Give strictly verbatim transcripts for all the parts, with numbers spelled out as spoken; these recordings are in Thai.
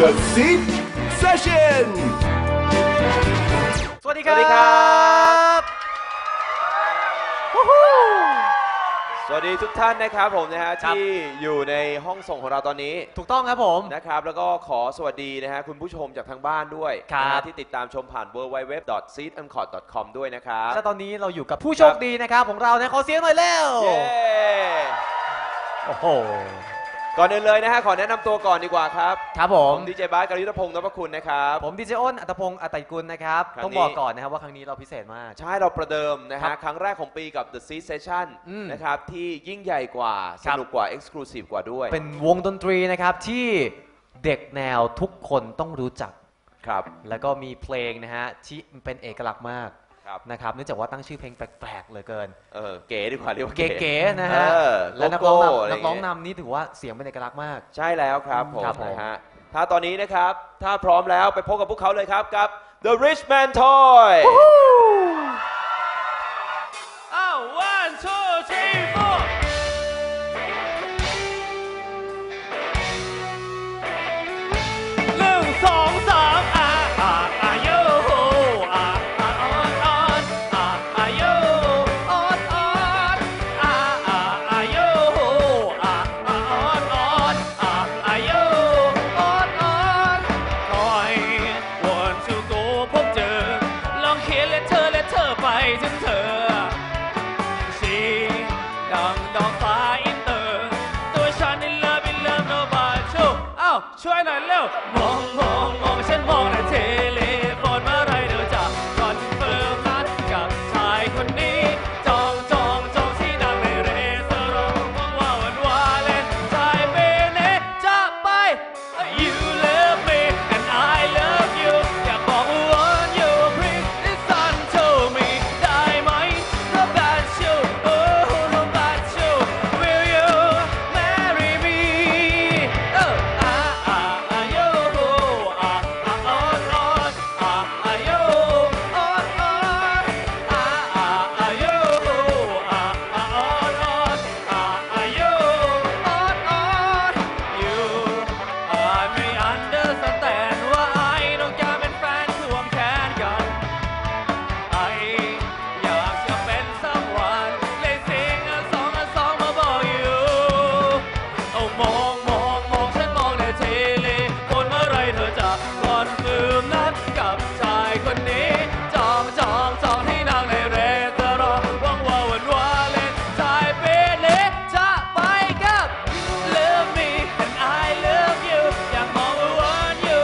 The Seed Session สวัสดีครับสวัสดีทุกท่านนะครับผมนะฮะที่อยู่ในห้องส่งของเราตอนนี้ถูกต้องครับผมนะครับแล้วก็ขอสวัสดีนะฮะคุณผู้ชมจากทางบ้านด้วยนะที่ติดตามชมผ่าน ดับเบิลยู ดับเบิลยู ดับเบิลยู ดอท ซีด เอ็ม คอร์ด ดอท คอม ด้วยนะครับและตอนนี้เราอยู่กับผู้โชคดีนะครับของเราเนี่ยขอเสียงหน่อยเร็วเย้โอ้โหก่อนอื่นเลยนะฮะขอแนะนำตัวก่อนดีกว่าครับครับผมผมดีเจบาสกฤษณพงศ์นพคุณนะครับผมดีเจอ้นอัตพงศ์อัตติกุลนะครับต้องบอกก่อนนะครับว่าครั้งนี้เราพิเศษมากใช่เราประเดิมนะฮะครั้งแรกของปีกับ The Seed Session นะครับที่ยิ่งใหญ่กว่าสนุกกว่า Exclusive กว่าด้วยเป็นวงดนตรีนะครับที่เด็กแนวทุกคนต้องรู้จักครับแล้วก็มีเพลงนะฮะที่เป็นเอกลักษณ์มากนะครับเนื่องจากว่าตั้งชื่อเพลงแปลกๆเลยเกินเออเก๋ดีกว่าเรียกว่าเก๋ๆนะฮะและนักร้องนำนักร้องนำนี่ถือว่าเสียงเป็นเอกลักษณ์มากใช่แล้วครับผมนะฮะถ้าตอนนี้นะครับถ้าพร้อมแล้วไปพบกับพวกเขาเลยครับกับ The Rich Man Toy อ้าว one two three fourหนึ่งสองสามอ่าอ่าอ่าโยอ่าอ่าออนออนอ่าอ่าโยออนออนอ่าอ่าอ่าโยอ่าอ่าออนออนอ่าอ่าโยออนออนคอยวันชูโกพบเจอลองเขียนเลเธอเลเธอไปถึงเธอสีดังดอกฟ้าอินเตอร์ตัวฉัน in love in love nobody show อ้าวช่วยหน่อยเร็วมองมองมองฉันมองในเทเลโฟนเมื่อไรเธอจะคอนเฟิร์มนัดกับชายคนนี้จองจองจองที่นั่งในเรสอร์ทว่าวันวาเลนไทน์เบเนจะไป You love me and I love you อยากบอกว่า you bring the sun to me ได้ไหม No bad show oh no bad show Will you marry me เอออ่าอ่าอ่าโยอ่าอ่าออนออนอ่าอ่าโยออนออนอ่าอ่าอ่าโยอ่าอ่าออนออนอ่าอ่าโยออนออน You อาจไม่ understand ว่าไอ้ต้องการเป็นแฟนควงแขนกันไอ้อยากจะเป็นสักวันเลยสิ่งอ่ะสองอ่ะสองมาบอก you เอามองมองมองฉันมองในเทเลคนเมื่อไรเธอจะคอนเฟิร์มนัดกับชายคนนี้จองจองจองให้นางในเรสอร์ทหวังว่าวันวาเลนไทน์เบเนจะไปกับ Love me and I love you อยากมองว่า want you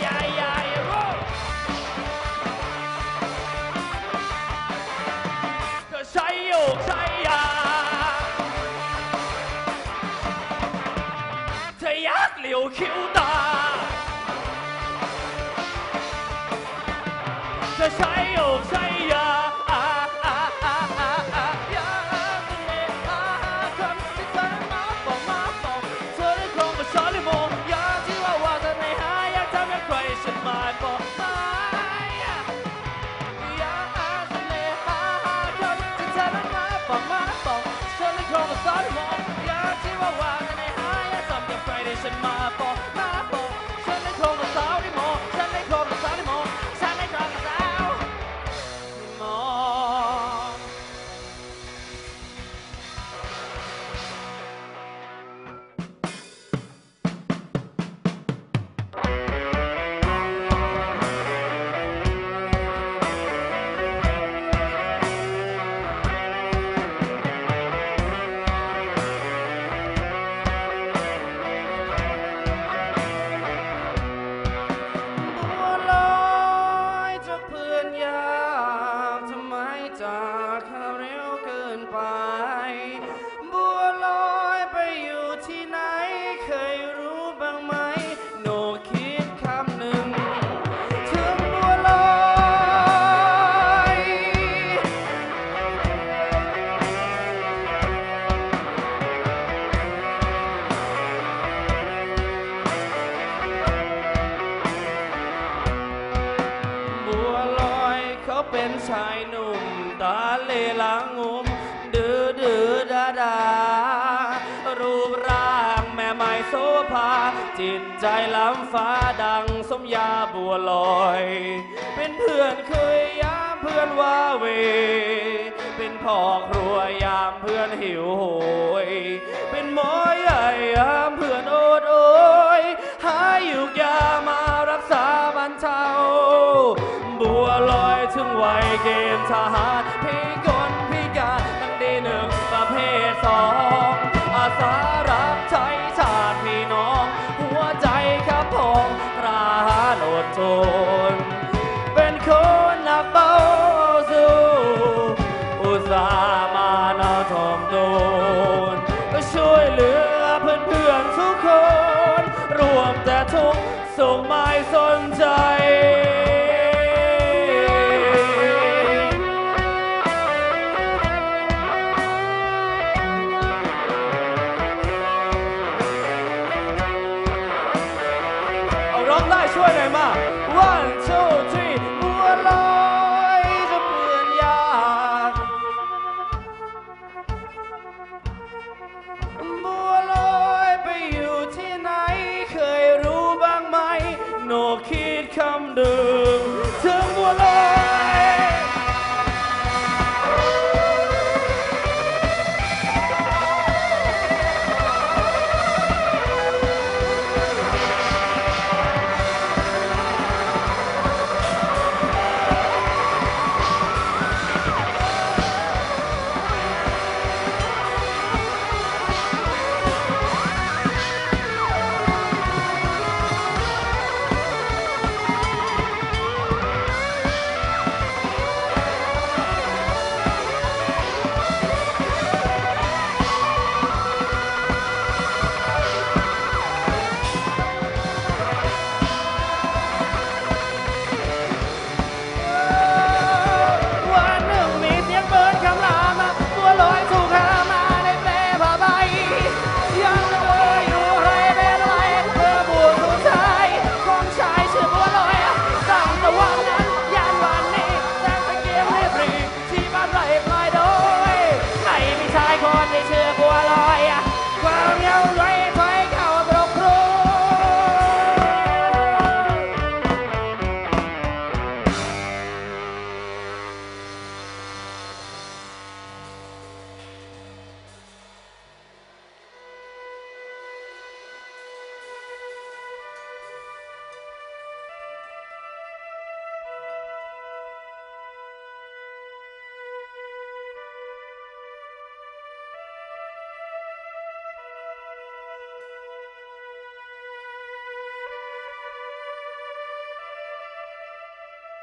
ยายยายรู้ก็ใช้โยกใช้ยาเธอยักเหลียวคิ้วตาจะใช้โยกใช้ยาอาอาอาอาอายาทะเลอาคำที่เธอมาบอกมาบอกเธอได้คงมาช้อนลิโมนยาที่ว่าว่าเธอไม่หายอยากทำให้ใครฉันมาบอกมายาทะเลอาคำที่เธอนั้นมาบอกมาบอกเธอได้คงมาช้อนลิโมนยาที่ว่าว่าเธอไม่หายอยากทำให้ใครได้ฉันมาบอกมาบอกฉันได้คงมาช้อนลิโมนฉันได้คงมาช้อนลิโมนฉันได้คงมาช้อนเป็นชายหนุ่มตาเลหลังงุมดื้อดื้อดาดารูปร่างแม่ไม้โสภาจิตใจล้ำฟ้าดังสมยาบัวลอยเป็นเพื่อนเคยยามเพื่อนว่าเวเป็นพ่อครัวยามเพื่อนหิวโหยเป็นหมอใหญ่ยามเพื่อนโอดโอยหายุกยามารักษาบรรเทาบัวลอยถึงวัยเกณฑ์ทหารพิกลพิการทั้งดีหนึ่งประเภทสองอาสารับใช้ชาติพี่น้องหัวใจขับพองกล้าหาญอดทนเป็นคนหนักเบาสู้อุตส่าห์มานาทอมตนช่วยเหลือเพื่อนเพื่อนทุกคนรวมแต่ทุกสุขไม่สนใจช่วยหน่อยมา one two three บัวลอยจะเปลี่ยนยากบัวลอยไปอยู่ที่ไหนเคยรู้บ้างไหมโนคิดคำดึงถึงบัวลอย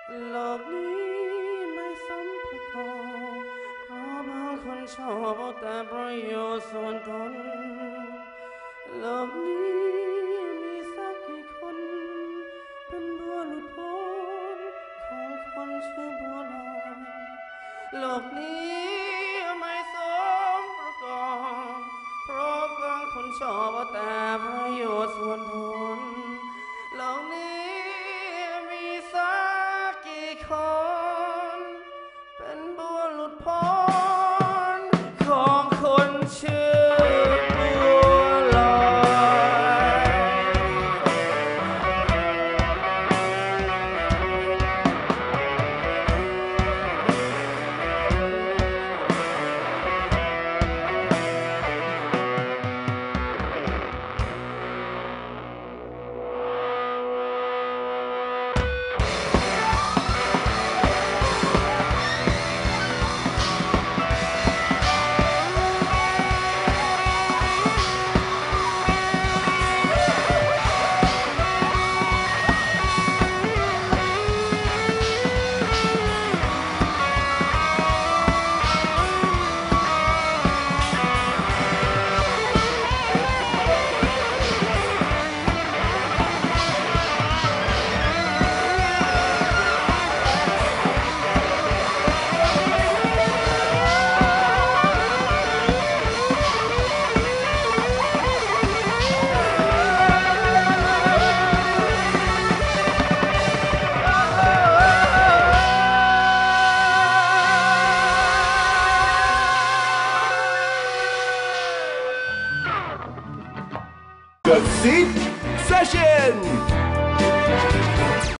โลกนี้ไม่สมประกอบเพราะบางคนชอบเอาแต่ประโยชน์ส่วนตนโลกนี้มีสักกี่คนเป็นบัวหลุดพ้นของคนชื่อบัวลอยโลกนี้ไม่สมประกอบเพราะบางคนชอบเอาแต่ประโยชน์ส่วนตนโลกนี้มีสักกี่คนเป็นบัวหลุดพ้นของคนชื่อบัวลอย The Seed Session